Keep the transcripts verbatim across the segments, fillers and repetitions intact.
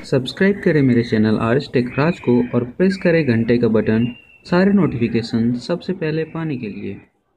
Subscribe करें मेरे channel hours tech राज को और प्रेस करें घंटे का बटन सारे नोटिफिकेशन सबसे पहले पाने के लिए।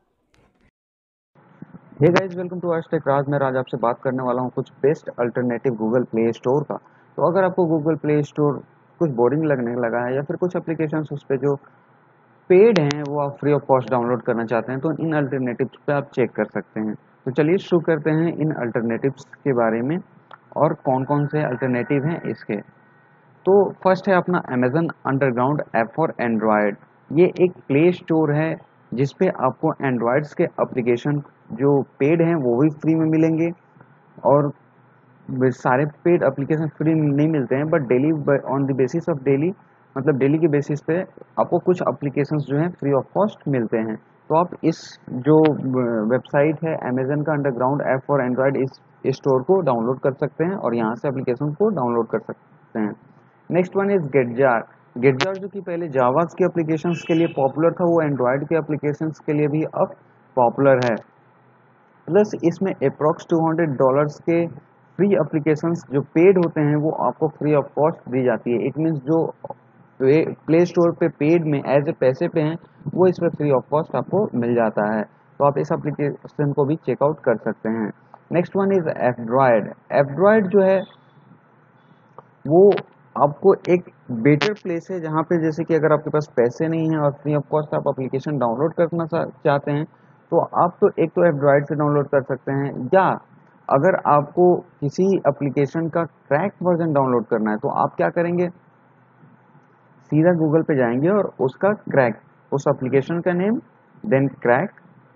Hey guys, welcome to R's tech Raj. मैं राज आपसे बात करने वाला हूँ कुछ best alternative Google Play Store का। तो अगर आपको गूगल प्ले स्टोर कुछ बोरिंग लगने लगा है या फिर कुछ एप्लीकेशंस उस पर जो पेड हैं वो आप फ्री ऑफ कॉस्ट डाउनलोड करना चाहते हैं, तो इन अल्टरनेटिव्स पे आप चेक कर सकते हैं। तो चलिए शुरू करते हैं इन अल्टरनेटिव्स के बारे में और कौन कौन से अल्टरनेटिव हैं इसके। तो फर्स्ट है अपना Amazon underground app for Android. ये एक प्ले स्टोर है जिस पे आपको एंड्रॉयड्स के एप्लीकेशन जो पेड हैं वो भी फ्री में मिलेंगे, और सारे पेड एप्लीकेशन फ्री नहीं मिलते हैं, but daily on the basis of daily, मतलब डेली के बेसिस पे आपको कुछ एप्लीकेशंस जो हैं फ्री ऑफ कॉस्ट मिलते हैं। तो आप इस जो वेबसाइट है अमेजन का अंडरग्राउंड ऐप फॉर एंड्रॉयड, इस स्टोर को डाउनलोड कर सकते हैं और यहाँ से एप्लीकेशन को डाउनलोड कर सकते हैं। Next one is GetJar. GetJar जो कि पहले जावास के एप्लीकेशंस के लिए पॉपुलर था, वो एंड्रॉयड के एप्लीकेशंस के लिए भी अब पॉपुलर है। प्लस इसमें अप्रॉक्स टू हंड्रेड डॉलर्स के फ्री एप्लीकेशंस जो पेड होते हैं वो आपको फ्री ऑफ कॉस्ट दी जाती है। इट मीन्स जो प्ले स्टोर पे पेड में एज ए पैसे पे हैं वो इसमें फ्री ऑफ कॉस्ट आपको मिल जाता है। तो आप इस एप्लीकेशन को भी चेकआउट कर सकते हैं। Next one is FDroid. FDroid जो है वो आपको एक बेटर प्लेस है जहाँ पे जैसे कि अगर आपके पास पैसे नहीं हैं और फ्री ऑफ कॉस्ट आप एप्लीकेशन डाउनलोड करना चाहते हैं, तो आप तो एक तो एंड्रॉयड से डाउनलोड कर सकते हैं, या अगर आपको किसी एप्लीकेशन का क्रैक वर्जन डाउनलोड करना है तो आप क्या करेंगे, सीधा गूगल पे जाएंगे और उसका क्रैक, उस एप्लीकेशन का name then crack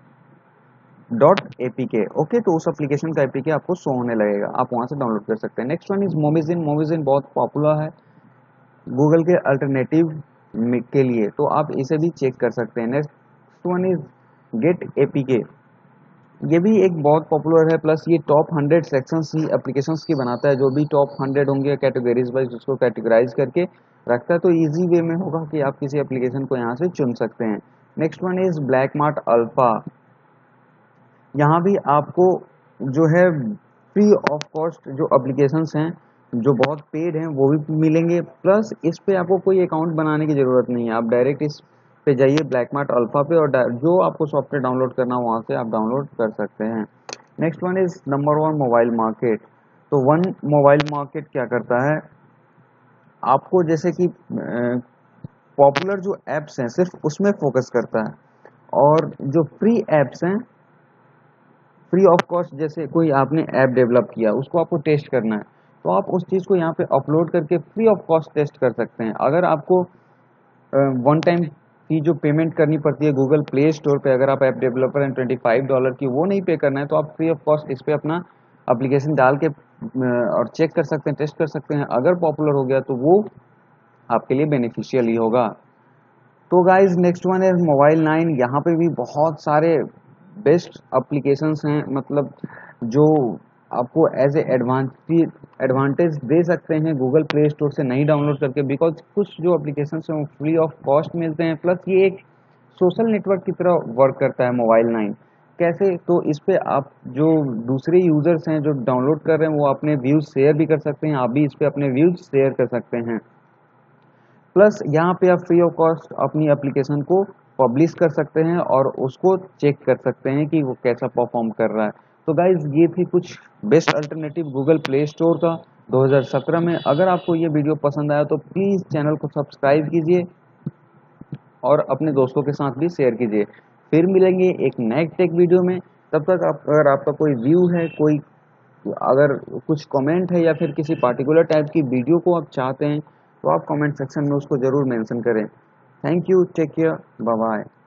dot APK, okay, तो उस एप्लीकेशन का एपीके आपको शो होने लगेगा, आप वहां से डाउनलोड कर सकते हैं। Next one is Mobogenie. Mobogenie बहुत पॉपुलर है गूगल के अल्टरनेटिव के लिए, तो आप इसे भी चेक कर सकते हैं। Next one is get APK. ये भी एक बहुत पॉपुलर है, प्लस ये टॉप हंड्रेड सेक्शंस ही एप्लीकेशंस की बनाता है। जो भी टॉप हंड्रेड होंगे कैटेगरीज वाइज उसको कैटेगराइज करके रखता है, तो इजी वे में होगा कि आप किसी एप्लीकेशन को यहाँ से चुन सकते हैं। Next one is black mart alpha. यहाँ भी आपको जो है फ्री ऑफ कॉस्ट जो एप्लीकेशंस हैं जो बहुत पेड हैं वो भी मिलेंगे, प्लस इस पे आपको कोई अकाउंट बनाने की ज़रूरत नहीं है। आप डायरेक्ट इस पे जाइए ब्लैक मार्ट अल्फा पे और जो आपको सॉफ्टवेयर डाउनलोड करना हो वहाँ से आप डाउनलोड कर सकते हैं। Next one is number one mobile market. तो वन मोबाइल मार्केट क्या करता है, आपको जैसे कि पॉपुलर जो एप्स हैं सिर्फ उसमें फोकस करता है, और जो फ्री एप्स हैं फ्री ऑफ कॉस्ट, जैसे कोई आपने ऐप डेवलप किया उसको आपको टेस्ट करना है तो आप उस चीज़ को यहाँ पे अपलोड करके फ्री ऑफ कॉस्ट टेस्ट कर सकते हैं। अगर आपको वन टाइम की जो पेमेंट करनी पड़ती है गूगल प्ले स्टोर पे, अगर आप ऐप डेवलपर हैं ट्वेंटी फाइव डॉलर की, वो नहीं पे करना है, तो आप फ्री ऑफ कॉस्ट इस पर अपना एप्लीकेशन डाल के और चेक कर सकते हैं, टेस्ट कर सकते हैं। अगर पॉपुलर हो गया तो वो आपके लिए बेनिफिशियल ही होगा। तो गाइज नेक्स्ट वन है मोबाइल नाइन। यहाँ पे भी बहुत सारे बेस्ट एप्लीकेशंस हैं, मतलब जो आपको एज ए एडवांटेज एडवांटेज दे सकते हैं गूगल प्ले स्टोर से नहीं डाउनलोड करके, बिकॉज कुछ जो एप्लीकेशंस हैं वो फ्री ऑफ कॉस्ट मिलते हैं, प्लस ये एक सोशल नेटवर्क की तरह वर्क करता है मोबाइल नाइन। कैसे, तो इस पे आप जो दूसरे यूजर्स हैं जो डाउनलोड कर रहे हैं वो अपने व्यूज शेयर भी कर सकते हैं, आप भी इस पे अपने व्यूज शेयर कर सकते हैं। प्लस यहाँ पे आप फ्री ऑफ कॉस्ट अपनी एप्लीकेशन को पब्लिश कर सकते हैं और उसको चेक कर सकते हैं कि वो कैसा परफॉर्म कर रहा है। तो गाइज ये थी कुछ best alternative Google Play Store का दो हज़ार सत्रह में। अगर आपको ये वीडियो पसंद आया तो प्लीज़ चैनल को सब्सक्राइब कीजिए और अपने दोस्तों के साथ भी शेयर कीजिए। फिर मिलेंगे एक नेक्स्ट टेक वीडियो में। तब तक आप, अगर आपका कोई व्यू है, कोई अगर कुछ कमेंट है या फिर किसी पार्टिकुलर टाइप की वीडियो को आप चाहते हैं तो आप कमेंट सेक्शन में उसको ज़रूर मेंशन करें। Thank you, take care, bye bye.